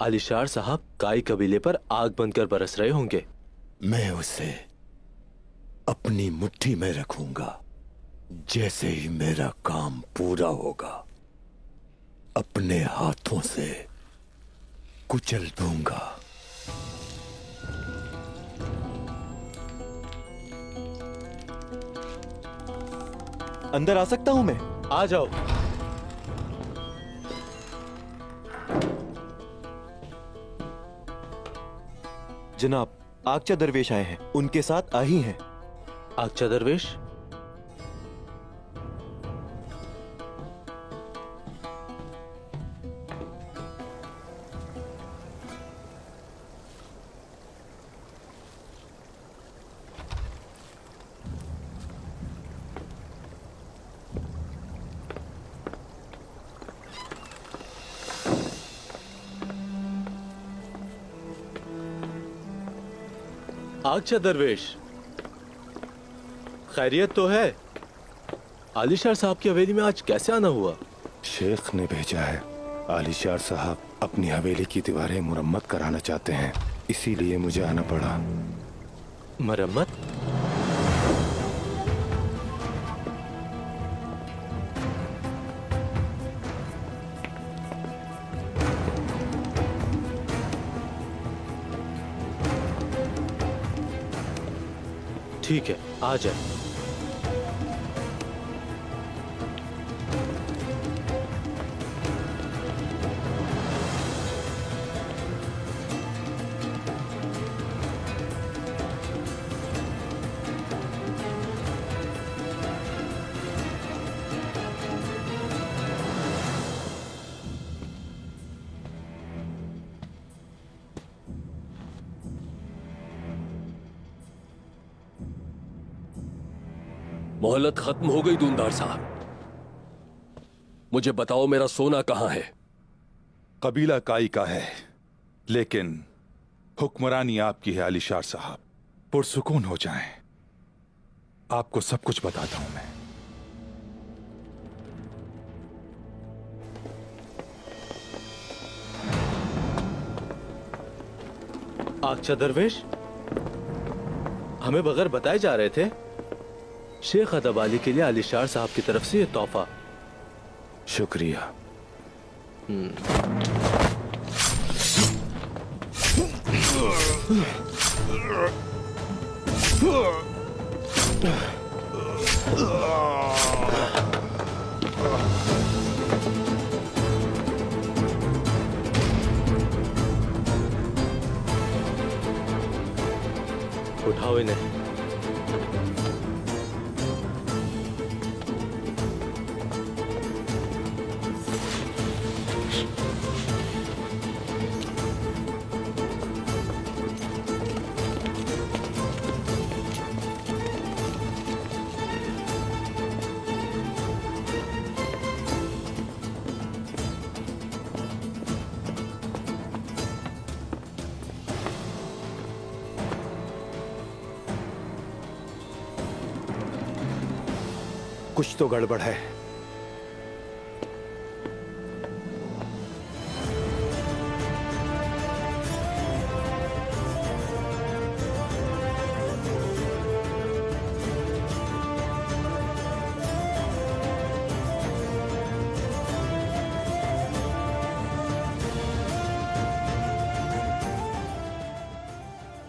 आलिशार साहब काई कबीले पर आग बनकर बरस रहे होंगे। मैं उसे अपनी मुट्ठी में रखूंगा। जैसे ही मेरा काम पूरा होगा अपने हाथों से कुचल दूंगा। अंदर आ सकता हूं मैं? आ जाओ। जनाब, आगचा दरवेश आए हैं, उनके साथ आ ही हैं। आगचा दरवेश? आगचा दरवेश, खैरियत तो है? आलिशार साहब की हवेली में आज कैसे आना हुआ? शेख ने भेजा है। आलिशार साहब अपनी हवेली की दीवारें मुरम्मत कराना चाहते हैं, इसीलिए मुझे आना पड़ा। मरम्मत? ठीक है, आ जाए। मोहलत खत्म हो गई दूनदार साहब। मुझे बताओ मेरा सोना कहां है? कबीला काई का है, लेकिन हुक्मरानी आपकी है आलिशार साहब। पुरसुकून हो जाएं, आपको सब कुछ बताता हूं मैं। आगचा दरवेश, हमें बगैर बताए जा रहे थे शेख अदब अली के लिए आलिशार साहब की तरफ से ये तोहफा। शुक्रिया। उठाओ इन्हें। कुछ तो गड़बड़ है।